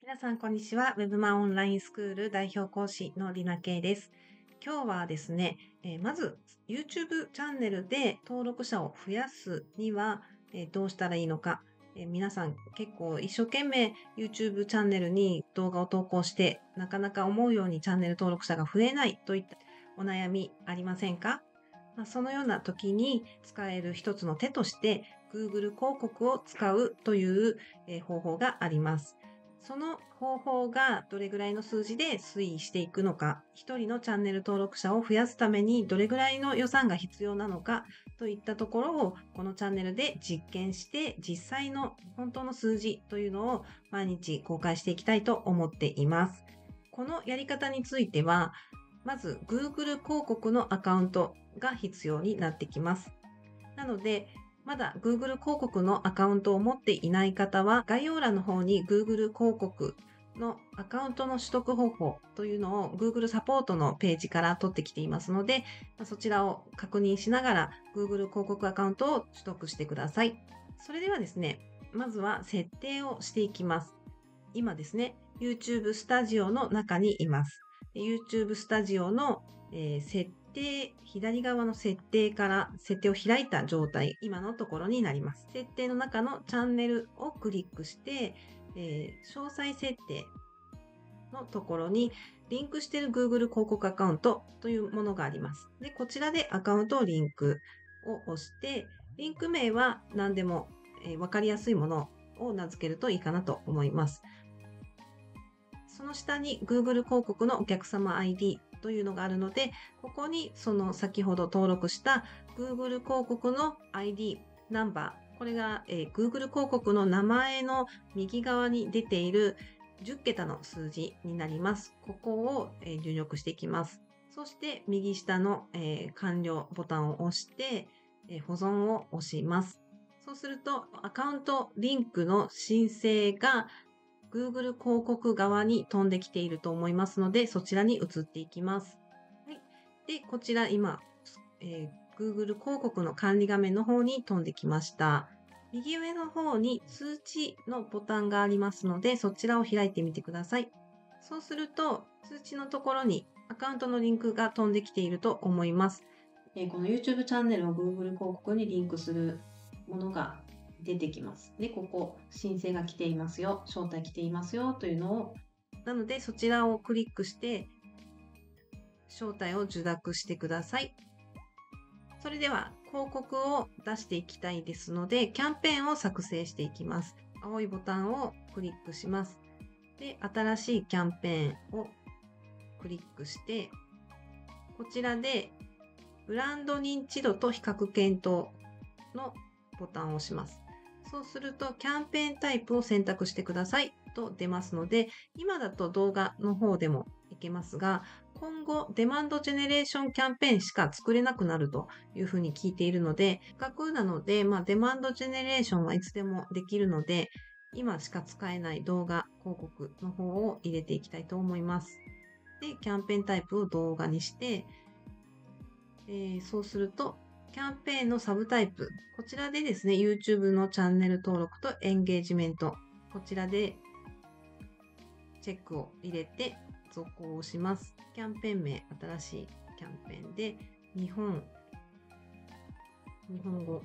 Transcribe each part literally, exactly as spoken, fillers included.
皆さん、こんにちは。ウェブマンオンラインスクール代表講師のりなけいです。今日はですね、えーまず YouTube チャンネルで登録者を増やすには、えーどうしたらいいのか、えー皆さん結構一生懸命 YouTube チャンネルに動画を投稿して、なかなか思うようにチャンネル登録者が増えないといったお悩みありませんか？まあ、そのような時に使える一つの手として Google 広告を使うという、えー方法があります。その方法がどれぐらいの数字で推移していくのか、一人のチャンネル登録者を増やすためにどれぐらいの予算が必要なのかといったところをこのチャンネルで実験して実際の本当の数字というのを毎日公開していきたいと思っています。このやり方については、まず Google 広告のアカウントが必要になってきます。なので、まだ Google 広告のアカウントを持っていない方は、概要欄の方に Google 広告のアカウントの取得方法というのを Google サポートのページから取ってきていますので、そちらを確認しながら Google 広告アカウントを取得してください。それではですね、まずは設定をしていきます。今ですね、YouTube スタジオの中にいます。YouTube スタジオの、えー設定、左側の設定から設定を開いた状態、今のところになります。設定の中のチャンネルをクリックして、えー詳細設定のところにリンクしている Google 広告アカウントというものがあります。で、こちらでアカウントをリンクを押して、リンク名は何でも、えーわかりやすいものを名付けるといいかなと思います。その下に Google 広告のお客様 アイディー というのがあるので、ここにその先ほど登録した Google 広告の アイディー、ナンバー、これが、えー Google 広告の名前の右側に出ているじゅっけたの数字になります。ここを、えー入力していきます。そして右下の、えー完了ボタンを押して、えー保存を押します。そうするとアカウントリンクの申請がGoogle 広告側に飛んできていると思いますので、そちらに移っていきます。はい。で、こちら今、えー Google 広告の管理画面の方に飛んできました。右上の方に通知のボタンがありますので、そちらを開いてみてください。そうすると、通知のところにアカウントのリンクが飛んできていると思います。えーこの YouTube チャンネルを Google 広告にリンクするものが出てきます。で、ここ、申請が来ていますよ、招待来ていますよというのを、なのでそちらをクリックして、招待を受諾してください。それでは、広告を出していきたいですので、キャンペーンを作成していきます。青いボタンをクリックします。で、新しいキャンペーンをクリックして、こちらで、ブランド認知度と比較検討のボタンを押します。そうすると、キャンペーンタイプを選択してくださいと出ますので、今だと動画の方でもいけますが、今後、デマンドジェネレーションキャンペーンしか作れなくなるというふうに聞いているので、せっかくなので、まあ、デマンドジェネレーションはいつでもできるので、今しか使えない動画広告の方を入れていきたいと思います。で、キャンペーンタイプを動画にして、えーそうすると、キャンペーンのサブタイプ。こちらでですね、YouTube のチャンネル登録とエンゲージメント。こちらでチェックを入れて続行をします。キャンペーン名、新しいキャンペーンで、日本、日本語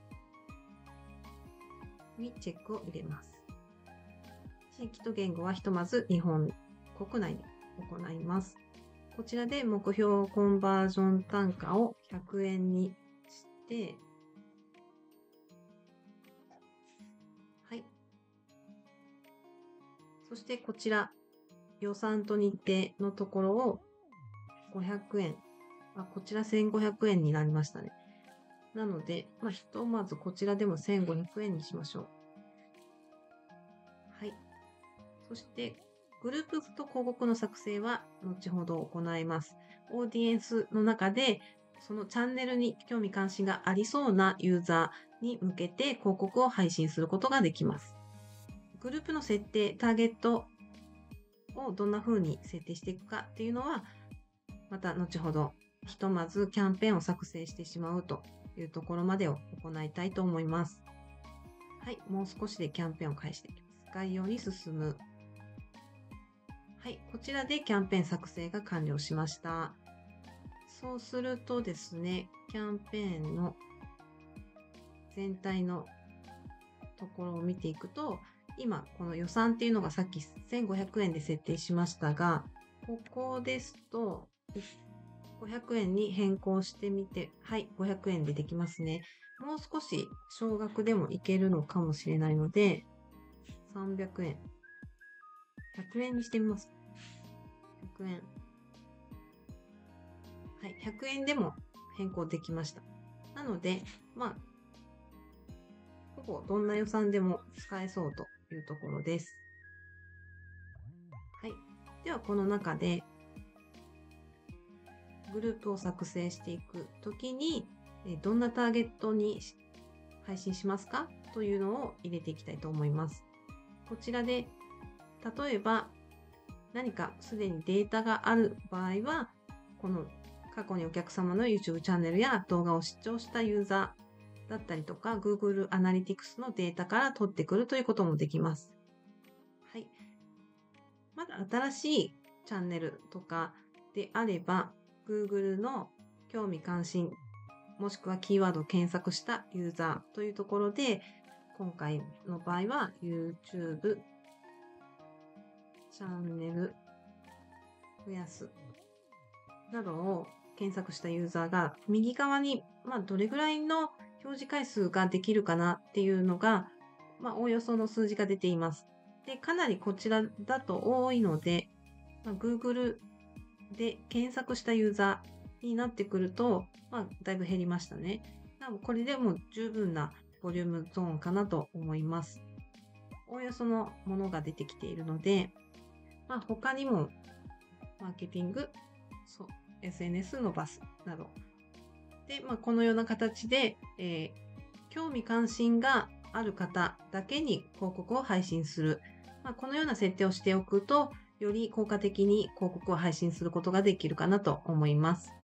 にチェックを入れます。地域と言語はひとまず日本国内で行います。こちらで目標コンバージョン単価をひゃくえんにして、はい。そしてこちら、予算と日程のところをごひゃくえん。あ、こちらせんごひゃくえんになりましたね。なので、まあ、ひとまずこちらでもせんごひゃくえんにしましょう。はい。そして、グループと広告の作成は後ほど行います。オーディエンスの中で、そのチャンネルに興味関心がありそうなユーザーに向けて広告を配信することができます。グループの設定、ターゲットをどんな風に設定していくかっていうのは、また後ほど、ひとまずキャンペーンを作成してしまうというところまでを行いたいと思います。はい、もう少しでキャンペーンを開始できます。概要に進む。 はい、こちらでキャンペーン作成が完了しました。そうするとですね、キャンペーンの全体のところを見ていくと、今、この予算っていうのがさっきせんごひゃくえんで設定しましたが、ここですと、ごひゃくえんに変更してみて、はい、ごひゃくえんでできますね。もう少し少額でもいけるのかもしれないので、さんびゃくえん。ひゃくえんにしてみます。ひゃくえん。はい、ひゃくえんでも変更できました。なので、まあ、ほぼどんな予算でも使えそうというところです。はい。では、この中で、グループを作成していくときに、どんなターゲットに配信しますかというのを入れていきたいと思います。こちらで、例えば何かすでにデータがある場合は、この過去にお客様の YouTube チャンネルや動画を視聴したユーザーだったりとか、Google Analytics のデータから取ってくるということもできます。はい。まだ新しいチャンネルとかであれば、Google の興味関心、もしくはキーワードを検索したユーザーというところで、今回の場合は YouTube チャンネル増やすなどを検索したユーザーが右側に、まあ、どれぐらいの表示回数ができるかなっていうのが、まあ、おおよその数字が出ています。で、かなりこちらだと多いので、まあ、Google で検索したユーザーになってくると、まあ、だいぶ減りましたね。なのでこれでも十分なボリュームゾーンかなと思います。おおよそのものが出てきているので、まあ、他にもマーケティング、そう、エスエヌエス 伸ばすなど。で、まあ、このような形で、えー、興味関心がある方だけに広告を配信する。まあ、このような設定をしておくと、より効果的に広告を配信することができるかなと思います。